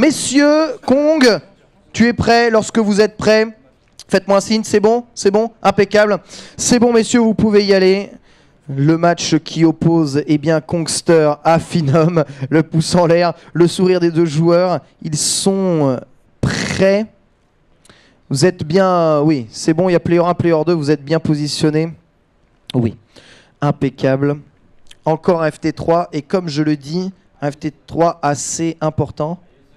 messieurs, Kong, tu es prêt lorsque vous êtes prêts. Faites-moi un signe, c'est bon? C'est bon? Impeccable. C'est bon, messieurs, vous pouvez y aller. Le match qui oppose Kongster à Phenom, le pouce en l'air, le sourire des deux joueurs. Ils sont prêts. Vous êtes bien... Oui, c'est bon, il y a player 1, player 2, vous êtes bien positionnés. Oui, impeccable. Encore un FT3, et comme je le dis, un FT3 assez important.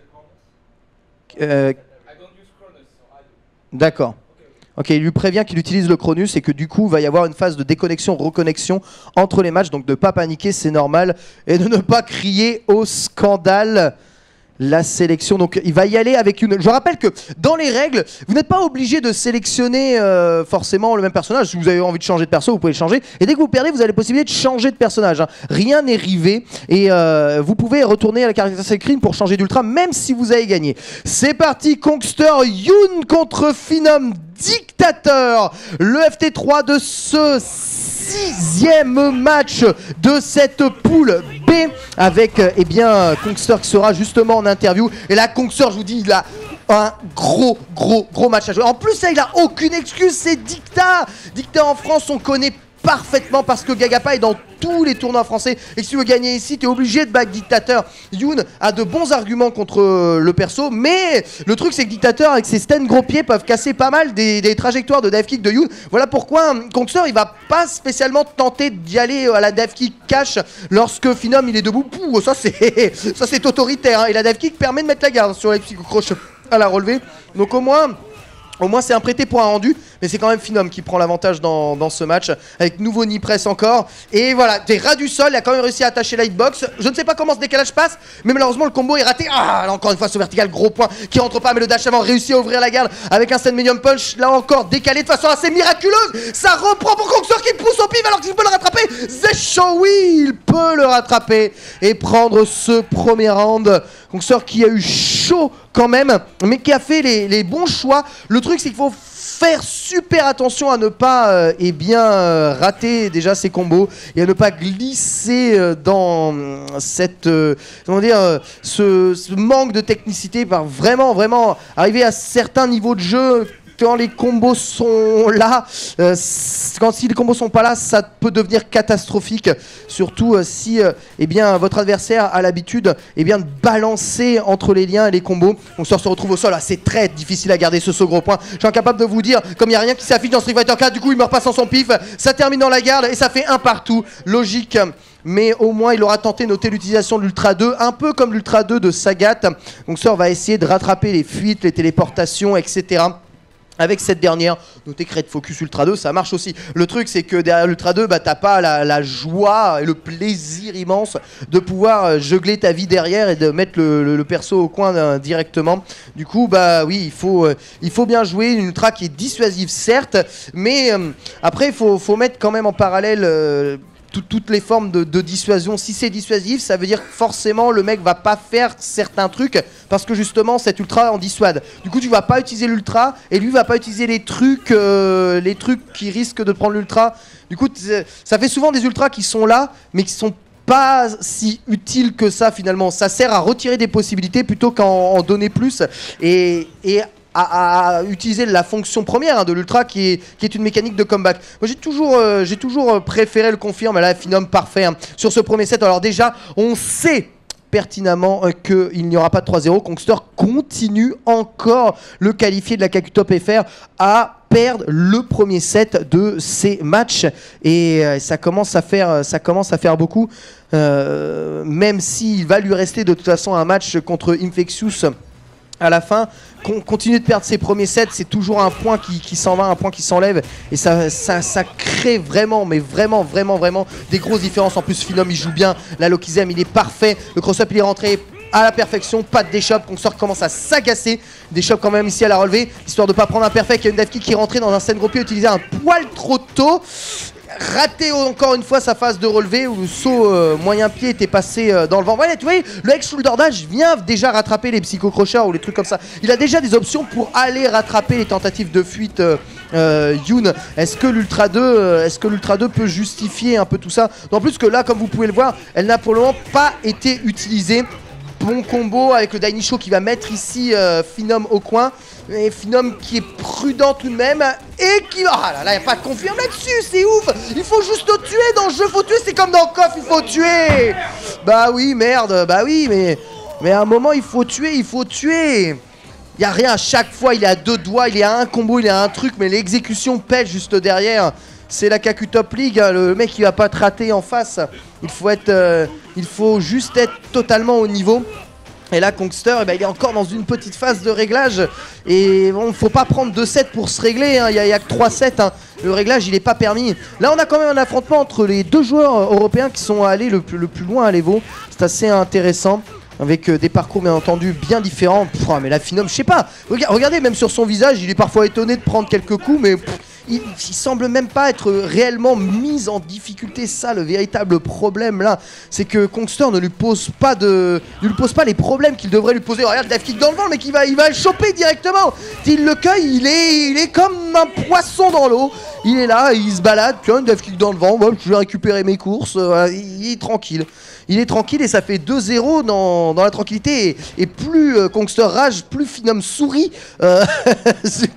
D'accord. Ok, il lui prévient qu'il utilise le Cronus et que du coup, il va y avoir une phase de déconnexion, reconnexion entre les matchs. Donc de ne pas paniquer, c'est normal. Et de ne pas crier au scandale. La sélection, donc il va y aller avec une... Je rappelle que dans les règles, vous n'êtes pas obligé de sélectionner forcément le même personnage. Si vous avez envie de changer de perso, vous pouvez le changer. Et dès que vous perdez, vous avez la possibilité de changer de personnage. Hein. Rien n'est rivé. Et vous pouvez retourner à la caractère screen pour changer d'ultra, même si vous avez gagné. C'est parti, Kongster, Yoon contre Phenom, Dictateur. Le FT3 de ce 6e match de cette poule B avec Kongster qui sera justement en interview. Et là, Kongster, je vous dis, il a un gros match à jouer. En plus, là, il a aucune excuse, c'est Dicta. Dicta en France, on connaît parfaitement parce que Gagapa est dans tous les tournois français et si tu veux gagner ici, tu es obligé de back Dictateur. Yoon a de bons arguments contre le perso, mais le truc c'est que Dictateur avec ses stands gros pieds peuvent casser pas mal des trajectoires de dive kick de Yoon. Voilà pourquoi Kongster il va pas spécialement tenter d'y aller à la dive kick cash lorsque Phenom il est debout. Pouh, ça c'est autoritaire hein. Et la dive kick permet de mettre la garde sur les psychocroches à la relever. Donc au moins c'est un prêté pour un rendu, mais c'est quand même Phenom qui prend l'avantage dans ce match, avec nouveau knee press encore. Et voilà, des ras du sol, il a quand même réussi à attacher la hitbox. Je ne sais pas comment ce décalage passe, mais malheureusement le combo est raté. Ah, là encore une fois ce vertical, gros point qui rentre pas, mais le dash avant réussit à ouvrir la garde avec un stand medium punch. Là encore décalé de façon assez miraculeuse. Ça reprend pour Kongster qui pousse au pif alors qu'il peut le rattraper. Zesho, oui, il peut le rattraper et prendre ce premier round. Kongster qui a eu chaud quand même, mais qui a fait les bons choix. Le truc c'est qu'il faut faire super attention à ne pas rater déjà ses combos et à ne pas glisser dans cette ce manque de technicité par vraiment arriver à certains niveaux de jeu. Quand les combos sont là, si les combos sont pas là, ça peut devenir catastrophique. Surtout si votre adversaire a l'habitude de balancer entre les liens et les combos. Donc ça se retrouve au sol. Ah, c'est très difficile à garder ce saut gros point. Je suis incapable de vous dire, comme il n'y a rien qui s'affiche dans Street Fighter 4, du coup il meurt pas sans son pif. Ça termine dans la garde et ça fait un partout. Logique. Mais au moins il aura tenté de noter l'utilisation de l'Ultra 2, un peu comme l'Ultra 2 de Sagat. Donc ça on va essayer de rattraper les fuites, les téléportations, etc. Avec cette dernière, notez que Red Focus Ultra 2, ça marche aussi. Le truc, c'est que derrière l'Ultra 2, t'as pas la joie et le plaisir immense de pouvoir jugler ta vie derrière et de mettre le perso au coin directement. Du coup, oui, il faut bien jouer une Ultra qui est dissuasive, certes, mais après, il faut mettre quand même en parallèle... toutes les formes de dissuasion. Si c'est dissuasif, ça veut dire que forcément le mec va pas faire certains trucs parce que justement cet ultra en dissuade. Du coup tu vas pas utiliser l'ultra et lui va pas utiliser les trucs qui risquent de prendre l'ultra. Du coup ça fait souvent des ultras qui sont là mais qui sont pas si utiles que ça finalement. Ça sert à retirer des possibilités plutôt qu'à en donner plus et à utiliser la fonction première de l'ultra qui est une mécanique de comeback. Moi j'ai toujours préféré le confirme, là Phenom parfait sur ce premier set. Alors déjà on sait pertinemment qu'il n'y aura pas de 3-0. Kongster continue encore le qualifié de la KQ Top FR à perdre le premier set de ces matchs et ça commence à faire beaucoup même s'il va lui rester de toute façon un match contre Infectious à la fin. Continuer de perdre ses premiers sets, c'est toujours un point qui s'en va, un point qui s'enlève et ça crée vraiment, mais vraiment des grosses différences. En plus Phenom il joue bien, la Lokizem il est parfait, le cross-up il est rentré à la perfection, pas de déchop. Kongster commence à s'agacer, déchop quand même ici à la relevée histoire de pas prendre un perfect. Il y a une dive kick qui est rentrée dans un stand gros pied, utilisé un poil trop tôt. Raté encore une fois sa phase de relevé où le saut moyen pied était passé dans le vent. Ouais, tu vois, le hex shoulder dash vient déjà rattraper les psychocrochers ou les trucs comme ça. Il a déjà des options pour aller rattraper les tentatives de fuite Yoon. Est-ce que l'Ultra 2 peut justifier un peu tout ça? En plus que là, comme vous pouvez le voir, elle n'a pour le moment pas été utilisée. bon combo avec le Dainicho qui va mettre ici Phenom au coin. Et Phenom qui est prudent tout de même et qui... Ah là là, il n'y a pas de confirme là-dessus, c'est ouf. Il faut juste tuer dans le jeu, faut tuer, c'est comme dans KOF, il faut tuer. Bah oui, merde, bah oui, mais à un moment, il faut tuer, il faut tuer. Il n'y a rien, à chaque fois, il est à 2 doigts, il est à un combo, il est à un truc, mais l'exécution pète juste derrière. C'est la KQ Top League, hein, le mec il va pas te rater en face. Il faut juste être totalement au niveau. Et là, Kongster, eh ben, il est encore dans une petite phase de réglage. Et bon, faut pas prendre 2-7 pour se régler, hein. Il y a que 3-7, hein. Le réglage, il est pas permis. Là, on a quand même un affrontement entre les 2 joueurs européens qui sont allés le plus loin à l'Evo. C'est assez intéressant. Avec des parcours bien entendu bien différents. Pff, mais la Phenom, je sais pas. Regardez, même sur son visage, il est parfois étonné de prendre quelques coups, mais il semble même pas être réellement mis en difficulté. Ça, le véritable problème là, c'est que Kongster ne lui pose pas les problèmes qu'il devrait lui poser. Regarde, Dive Kick dans le vent, mais il va le choper directement. Il le cueille, il est comme un poisson dans l'eau. Il est là, il se balade, tiens, Dive Kick dans le vent, bon, je vais récupérer mes courses. Il est tranquille. Il est tranquille et ça fait 2-0 dans la tranquillité. Et plus Kongster rage, plus Phenom sourit. Ce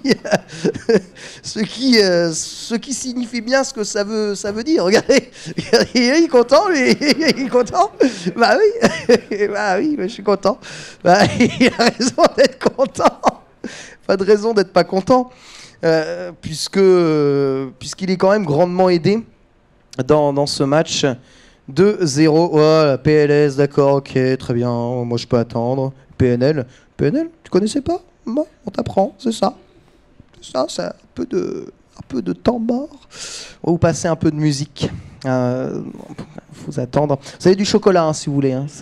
qui signifie bien ce que ça veut dire. Regardez, il est content, lui. Il est content. Bah oui, bah oui, je suis content. Bah, il a raison d'être content. Pas de raison d'être pas content. Puisqu'il est quand même grandement aidé dans ce match. 2-0, oh, la PLS, d'accord, ok, très bien, moi je peux attendre. PNL, tu connaissais pas? Moi, on t'apprend, c'est ça. C'est un peu de temps mort. On va vous passer un peu de musique. Faut attendre. Vous avez du chocolat, hein, si vous voulez. Hein,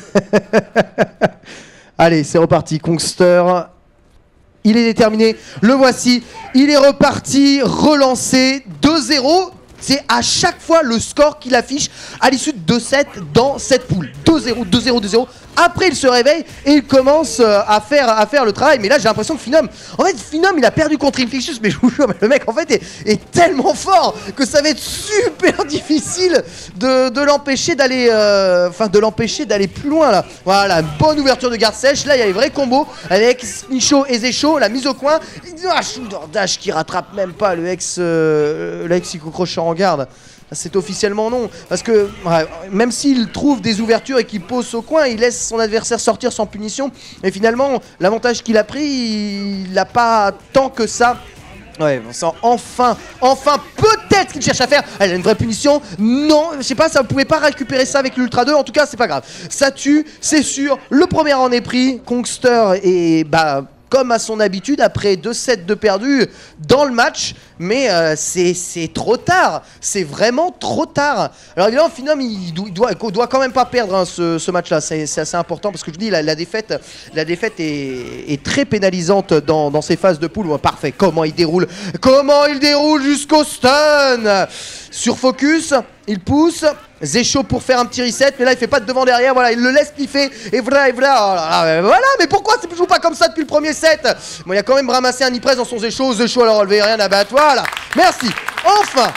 allez, c'est reparti. Kongster, il est déterminé. Le voici. Il est reparti, relancé. 2-0. C'est à chaque fois le score qu'il affiche à l'issue de 2-7 dans cette poule. 2-0, 2-0, 2-0. Après, il se réveille et il commence à faire le travail. Mais là, j'ai l'impression que Phenom... En fait, Phenom, il a perdu contre Inflictious. Mais je vous jure, le mec, en fait, est tellement fort que ça va être super difficile de l'empêcher d'aller... de l'empêcher d'aller plus loin, là. Voilà, bonne ouverture de garde sèche. Là, il y a les vrais combos avec Snicho et Zesho. La mise au coin. Shoulder dash qui rattrape même pas le ex Crochet en garde. C'est officiellement non, parce que même s'il trouve des ouvertures et qu'il pose au coin, il laisse son adversaire sortir sans punition. Et finalement, l'avantage qu'il a pris, il n'a pas tant que ça. Ouais, enfin, peut-être qu'il cherche à faire. Elle a une vraie punition. Non, je sais pas, ça ne pouvait pas récupérer ça avec l'Ultra 2. En tout cas, c'est pas grave. Ça tue, c'est sûr. Le premier en est pris. Kongster est comme à son habitude, après 2 sets de perdus dans le match, mais c'est trop tard, c'est vraiment trop tard. Alors évidemment, Phenom, il doit quand même pas perdre, hein, ce match-là, c'est assez important, parce que je dis, la défaite est très pénalisante dans ces phases de poule. Parfait, comment il déroule jusqu'au stun. Sur focus, il pousse, Zesho pour faire un petit reset, mais là il fait pas de devant derrière, voilà, il le laisse piffer, et voilà, oh là là, voilà, mais pourquoi ça ne joue pas comme ça depuis le premier set? Bon, il a quand même ramassé un e-press dans son Zesho à la relevé, rien à battre, voilà, merci, enfin.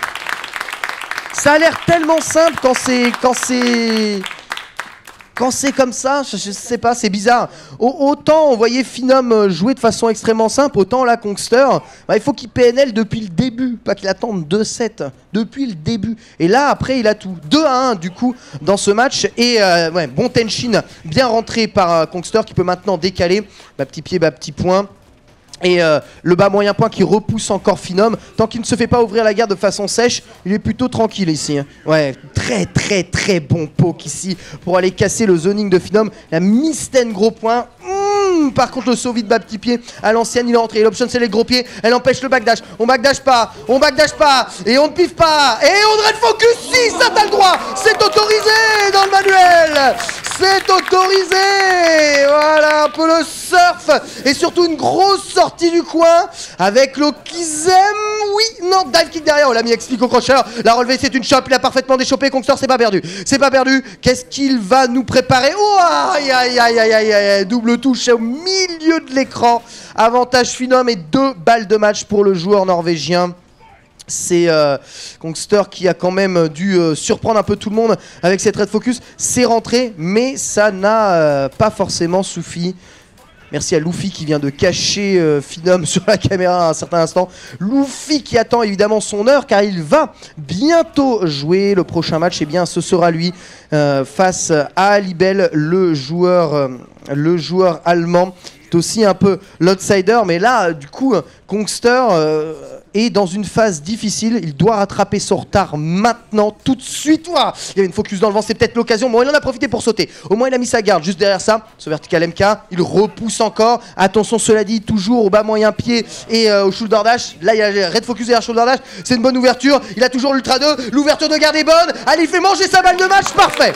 Ça a l'air tellement simple quand c'est comme ça, je sais pas, c'est bizarre. Autant on voyait Phenom jouer de façon extrêmement simple, autant là, Kongster, il faut qu'il PNL depuis le début, pas qu'il attende 2-7, depuis le début. Et là, après, il a tout. 2-1 du coup dans ce match. Et bon Tenshin, bien rentré par Kongster qui peut maintenant décaler. Petit pied, petit point. Et le bas moyen point qui repousse encore Phenom. Tant qu'il ne se fait pas ouvrir la garde de façon sèche, il est plutôt tranquille ici. Ouais, très bon poke ici pour aller casser le zoning de Phenom. La mystène gros point. Par contre, le saut vite bas petit pied à l'ancienne, il est rentré. L'option c'est les gros pieds, elle empêche le backdash. On backdash pas, et on ne piffe pas. Et on devrait le focus, si ça t'as le droit. C'est autorisé dans le manuel. C'est autorisé. Voilà, un peu le surf. Et surtout une grosse sortie du coin avec l'Okizem. Oui, non, dive kick derrière. On l'a mis explique au crochet. La relevée, c'est une chope. Il a parfaitement déchopé. Kongster, c'est pas perdu. Qu'est-ce qu'il va nous préparer? Oh, aïe. Double touche au milieu de l'écran. Avantage Phenom et 2 balles de match pour le joueur norvégien. C'est Kongster qui a quand même dû surprendre un peu tout le monde avec cette Red Focus. C'est rentré, mais ça n'a pas forcément suffi. Merci à Luffy qui vient de cacher Phenom sur la caméra à un certain instant. Luffy qui attend évidemment son heure car il va bientôt jouer. Le prochain match, eh bien, ce sera lui face à Libel, le joueur allemand. C'est aussi un peu l'outsider, mais là, du coup, Kongster est dans une phase difficile. Il doit rattraper son retard maintenant, tout de suite. Ouah, il y avait une focus dans le vent, c'est peut-être l'occasion. Bon, il en a profité pour sauter. Au moins, il a mis sa garde juste derrière ça. Ce vertical MK, il repousse encore. Attention, cela dit, toujours au bas moyen pied et au shoulder dash. Là, il y a Red Focus derrière shoulder dash. C'est une bonne ouverture. Il a toujours l'Ultra 2. L'ouverture de garde est bonne. Allez, il fait manger sa balle de match. Parfait.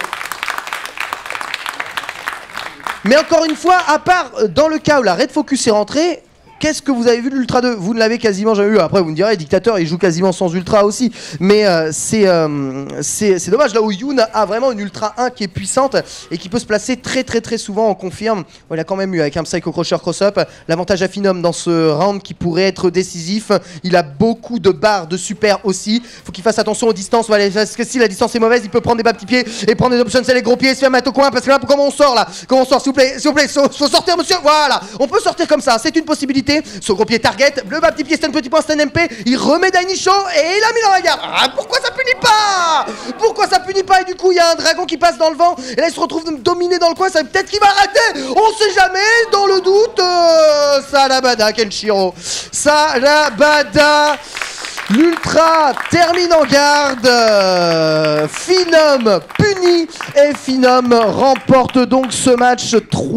Mais encore une fois, à part dans le cas où la Red Focus est rentrée, qu'est-ce que vous avez vu de l'Ultra 2? Vous ne l'avez quasiment jamais vu. Après, vous me direz, Dictateur, il joue quasiment sans Ultra aussi. Mais c'est dommage, là où Yoon a vraiment une Ultra 1 qui est puissante et qui peut se placer très souvent, on confirme. Bon, il a quand même eu, avec un Psycho Crusher cross-up, l'avantage à Phenom dans ce round qui pourrait être décisif. Il a beaucoup de barres de super aussi. Faut qu'il fasse attention aux distances, parce que si la distance est mauvaise, il peut prendre des bas petits pieds et prendre des options, c'est les gros pieds et se faire mettre au coin. Parce que là, comment on sort là? Comment on sort, s'il vous plaît, faut sortir, monsieur. Voilà, on peut sortir comme ça, c'est une possibilité. Son gros pied target, le bas petit pied stun petit point stun MP, il remet Dainisho et il a mis dans la garde. Ah, pourquoi ça punit pas? Pourquoi ça punit pas? Et du coup il y a un dragon qui passe dans le vent et là il se retrouve dominé dans le coin, ça peut-être qu'il va arrêter. On sait jamais, dans le doute. Salabada Kenshiro. Salabada. L'Ultra termine en garde. Phenom puni et Phenom remporte donc ce match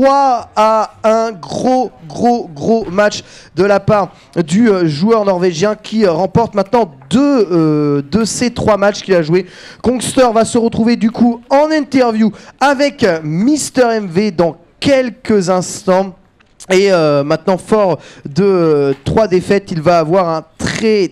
3-1. Gros match de la part du joueur norvégien qui remporte maintenant deux de ces 3 matchs qu'il a joué. Kongster va se retrouver du coup en interview avec Mister MV dans quelques instants. Et maintenant, fort de 3 défaites, il va avoir un très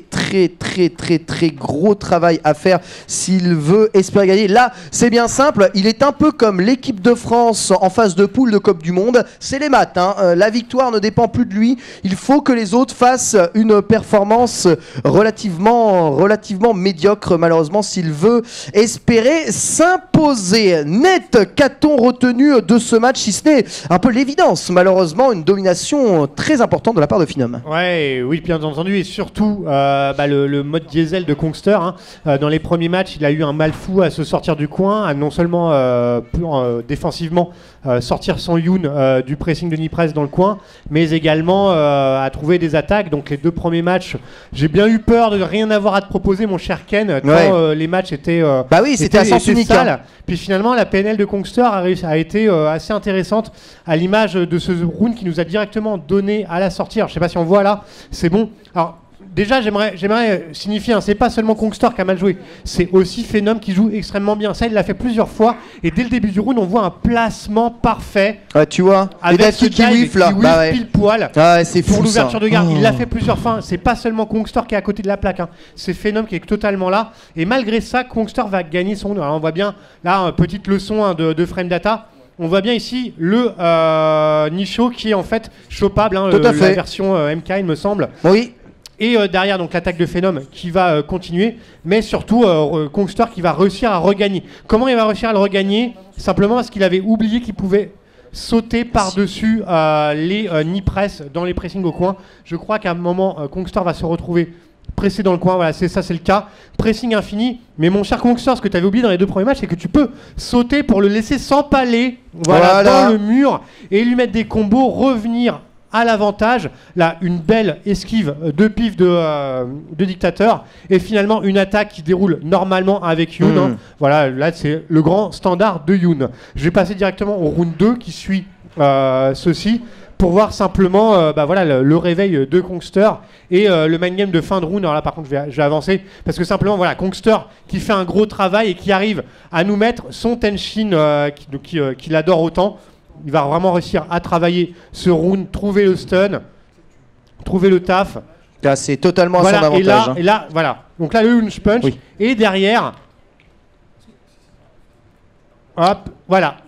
gros travail à faire s'il veut espérer gagner. Là, c'est bien simple, il est un peu comme l'équipe de France en phase de poule de Coupe du Monde. C'est les maths, hein. La victoire ne dépend plus de lui. Il faut que les autres fassent une performance relativement médiocre, malheureusement, s'il veut espérer s'imposer. Net, qu'a-t-on retenu de ce match, si ce n'est un peu l'évidence, malheureusement, une domination très importante de la part de Phenom. Ouais, oui, bien entendu, et surtout le mode diesel de Kongster. Dans les premiers matchs, il a eu un mal fou à se sortir du coin, à non seulement défensivement sortir son Yoon du pressing de Nipress dans le coin, mais également à trouver des attaques. Donc les 2 premiers matchs, j'ai bien eu peur de rien avoir à te proposer, mon cher Ken, quand les matchs étaient bah oui, c'était à sens unique. Puis finalement, la PNL de Kongster a été assez intéressante, à l'image de ce round qui nous a directement donné à la sortie. Alors, je sais pas si on voit là, c'est bon. Alors, déjà, j'aimerais signifier, c'est pas seulement Kongster qui a mal joué, c'est aussi Phenom qui joue extrêmement bien. Ça, il l'a fait plusieurs fois, et dès le début du round, on voit un placement parfait. Ouais, tu vois, avec ce qui whiff là, pile poil. Ouais, c'est fou. Pour l'ouverture de garde, il l'a fait plusieurs fois. C'est pas seulement Kongster qui est à côté de la plaque, c'est Phenom qui est totalement là. Et malgré ça, Kongster va gagner son round. Alors, on voit bien là, petite leçon de frame data. On voit bien ici le Nisho qui est en fait chopable, la version MK, il me semble. Oui. Et derrière, donc l'attaque de Phenom qui va continuer, mais surtout Kongster qui va réussir à regagner. Comment il va réussir à le regagner? Simplement parce qu'il avait oublié qu'il pouvait sauter par-dessus les Nipress dans les pressings au coin. Je crois qu'à un moment, Kongster va se retrouver pressé dans le coin. Voilà, c'est le cas. Pressing infini. Mais mon cher Kongster, ce que tu avais oublié dans les 2 premiers matchs, c'est que tu peux sauter pour le laisser s'empaler dans le mur et lui mettre des combos, revenir à l'avantage. Là, une belle esquive de pif de Dictateur et finalement une attaque qui déroule normalement avec Yoon. Voilà, là c'est le grand standard de Yoon. Je vais passer directement au round 2 qui suit ceci pour voir simplement le réveil de Kongster et le mind game de fin de round. Alors là par contre je vais avancer parce que simplement voilà, Kongster qui fait un gros travail et qui arrive à nous mettre son Tenshin qu'il adore autant. Il va vraiment réussir à travailler ce round, trouver le stun, trouver le taf. Là, c'est totalement à son avantage. Et là, voilà. Donc là, le lunge punch. Oui. Et derrière, hop, voilà.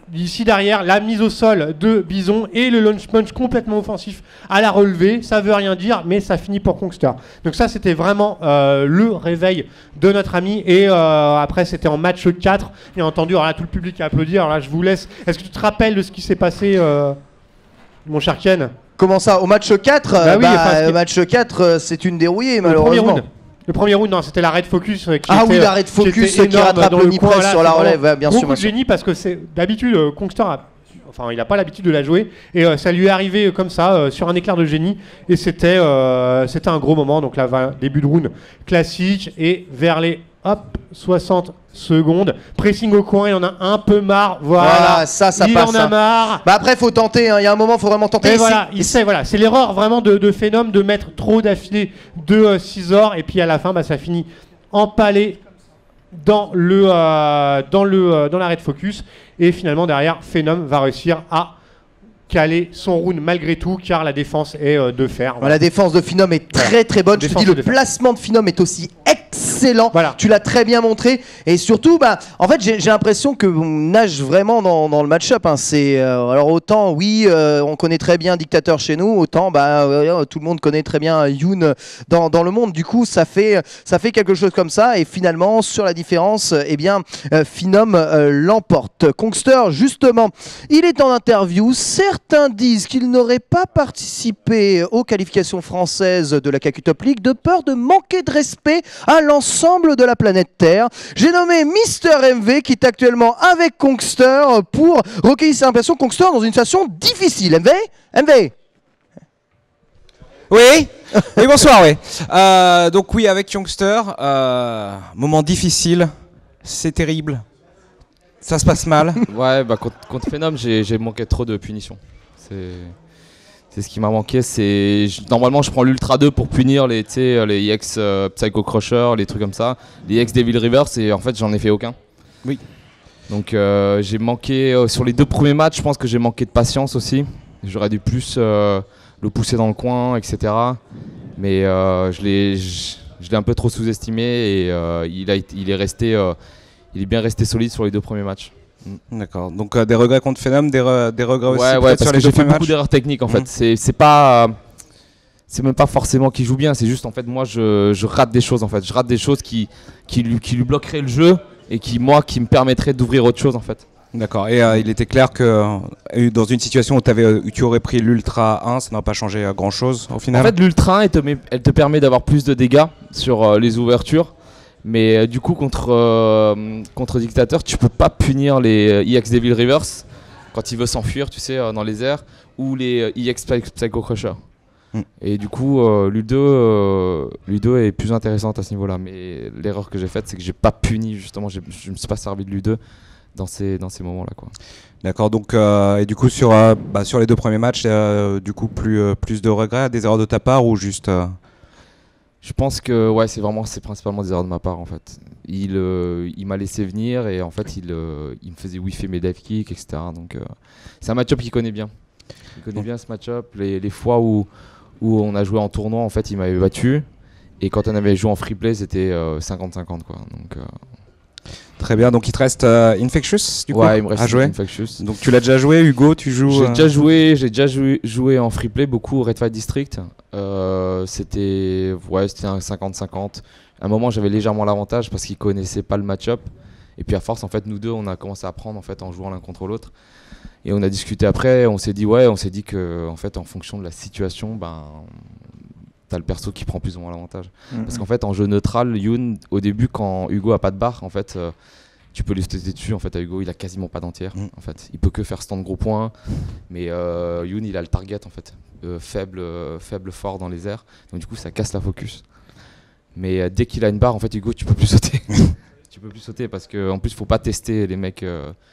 Ici derrière, la mise au sol de Bison et le launch punch complètement offensif à la relevée. Ça veut rien dire, mais ça finit pour Kongster. Donc ça, c'était vraiment le réveil de notre ami. Et après, c'était en match 4. Bien entendu, alors là, tout le public a applaudi. Alors là, je vous laisse. Est-ce que tu te rappelles de ce qui s'est passé, mon cher Ken? Comment ça? Au match 4 Bah oui, enfin, au match 4, c'est une dérouillée, Le malheureusement. premier round, non, c'était la Red Focus. La Red Focus qui rattrape le knee press sur la relève, ouais, bien sûr. Beaucoup de génie parce que c'est d'habitude, Kongster il n'a pas l'habitude de la jouer et ça lui est arrivé comme ça sur un éclair de génie et c'était un gros moment. Donc là, début de round classique et vers les 60 secondes. Pressing au coin, il en a un peu marre. Voilà, ça il passe. Il en a marre. Bah après, faut tenter. Il y a un moment, faut vraiment tenter. Et voilà, c'est l'erreur vraiment de Phenom de mettre trop d'affilée de scissors et puis à la fin, ça finit empalé dans la Red Focus et finalement derrière, Phenom va réussir à caler son round malgré tout car la défense est de fer. La défense de Phenom est très bonne. Je te dis, le placement de Phenom est aussi excellent. Voilà. Tu l'as très bien montré et surtout, en fait, j'ai l'impression que on nage vraiment dans le match-up. Hein. Alors autant, oui, on connaît très bien Dictateur chez nous, autant, tout le monde connaît très bien Yoon dans le monde. Du coup, ça fait quelque chose comme ça et finalement, sur la différence, Phenom l'emporte. Kongster, justement, il est en interview. Certains disent qu'il n'aurait pas participé aux qualifications françaises de la KQ Top League de peur de manquer de respect à l'ensemble de la planète Terre. J'ai nommé Mister MV qui est actuellement avec Kongster pour recueillir ses impressions. Kongster dans une situation difficile. MV Oui, bonsoir, oui. Donc oui, avec Youngster, moment difficile, c'est terrible. Ça se passe mal. Ouais, contre Phenom, j'ai manqué trop de punitions. C'est ce qui m'a manqué. Normalement, je prends l'Ultra 2 pour punir les EX Psycho Crusher, les trucs comme ça, les EX Devil Reverse, et en fait, j'en ai fait aucun. Oui. Donc, j'ai manqué sur les 2 premiers matchs. Je pense que j'ai manqué de patience aussi. J'aurais dû plus le pousser dans le coin, etc. Mais je l'ai un peu trop sous-estimé et il est bien resté solide sur les 2 premiers matchs. D'accord. Donc des regrets contre Phenom, des regrets aussi parce sur que les j'ai 2 fait premiers beaucoup matchs. d'erreurs techniques en fait. C'est même pas forcément qu'il joue bien, c'est juste en fait moi je rate des choses en fait. Je rate des choses qui lui bloqueraient le jeu et qui me permettraient d'ouvrir autre chose en fait. D'accord. Et il était clair que dans une situation où tu aurais pris l'Ultra 1, ça n'a pas changé grand chose au final. En fait, l'Ultra 1 elle te permet d'avoir plus de dégâts sur les ouvertures. Mais du coup contre Dictateur, tu peux pas punir les EX Devil Reverse quand il veut s'enfuir, tu sais, dans les airs, ou les EX Psycho Crusher. Et du coup, l'U2 est plus intéressante à ce niveau-là. Mais l'erreur que j'ai faite, c'est que j'ai pas puni justement, je me suis pas servi de l'U2 dans ces moments-là, quoi. D'accord. Donc et du coup sur les 2 premiers matchs, du coup plus de regrets, des erreurs de ta part ou juste Je pense que c'est principalement des erreurs de ma part en fait. Il m'a laissé venir et en fait il me faisait whiffer mes dive kicks, etc. Donc c'est un match-up qu'il connaît bien. Il connaît bien ce match-up. Les fois où on a joué en tournoi, en fait il m'avait battu. Et quand on avait joué en free play, c'était 50-50 quoi. Donc, très bien, donc il te reste Infectious du coup il me reste à jouer. Infectious. Donc tu l'as déjà joué, Hugo, tu joues J'ai déjà joué en free play beaucoup au Red Fight District. C'était un 50-50. À un moment j'avais légèrement l'avantage parce qu'ils connaissaient pas le match-up. Et puis à force en fait nous deux on a commencé à apprendre en fait en jouant l'un contre l'autre. Et on a discuté après, on s'est dit que en fait en fonction de la situation, t'as le perso qui prend plus ou moins l'avantage. Parce qu'en fait en jeu neutral, Yoon au début quand Hugo a pas de barre en fait tu peux lui sauter dessus en fait à Hugo, il a quasiment pas d'entière en fait. Il peut que faire stand gros points, mais Yoon il a le target en fait, faible fort dans les airs. Donc du coup ça casse la focus. Mais dès qu'il a une barre en fait Hugo tu peux plus sauter. Tu peux plus sauter parce que en plus faut pas tester les mecs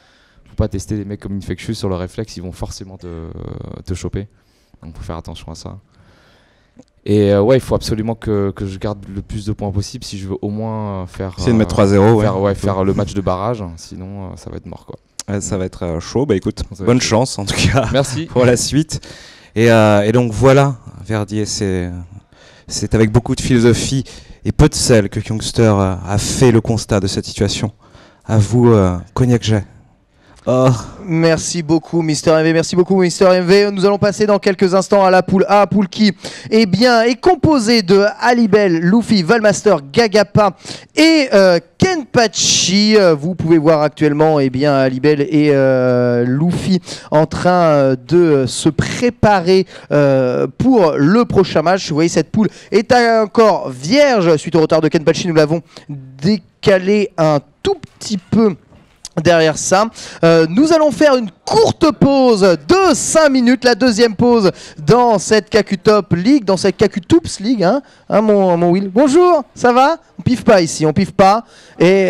comme Infectious sur le réflexe, ils vont forcément te choper. Donc faut faire attention à ça. Et il faut absolument que je garde le plus de points possible si je veux au moins faire. C'est de mettre 3-0, faire le match de barrage, sinon ça va être mort quoi. Ça va être chaud. Bah écoute, bonne chance en tout cas. Merci. Pour la suite. Et donc voilà, Verdier, c'est avec beaucoup de philosophie et peu de sel que Youngster a fait le constat de cette situation. À vous, Cognac Jet. Oh. Merci beaucoup Mister MV, merci beaucoup Mister MV. Nous allons passer dans quelques instants à la poule A, poule qui est composée de Alibel, Luffy, Valmaster, Gagapa et Kenpachi. Vous pouvez voir actuellement Alibel et Luffy en train de se préparer pour le prochain match. Vous voyez, cette poule est encore vierge suite au retard de Kenpachi. Nous l'avons décalé un tout petit peu derrière ça. Nous allons faire une courte pause de 5 minutes, la deuxième pause dans cette Kaku Top League, dans cette Kaku Toops League, hein, mon Will. Bonjour, ça va? On piffe pas ici, on piffe pas. Et,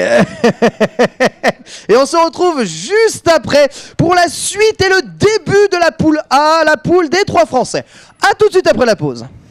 et on se retrouve juste après pour la suite et le début de la poule A, la poule des 3 Français. A tout de suite après la pause.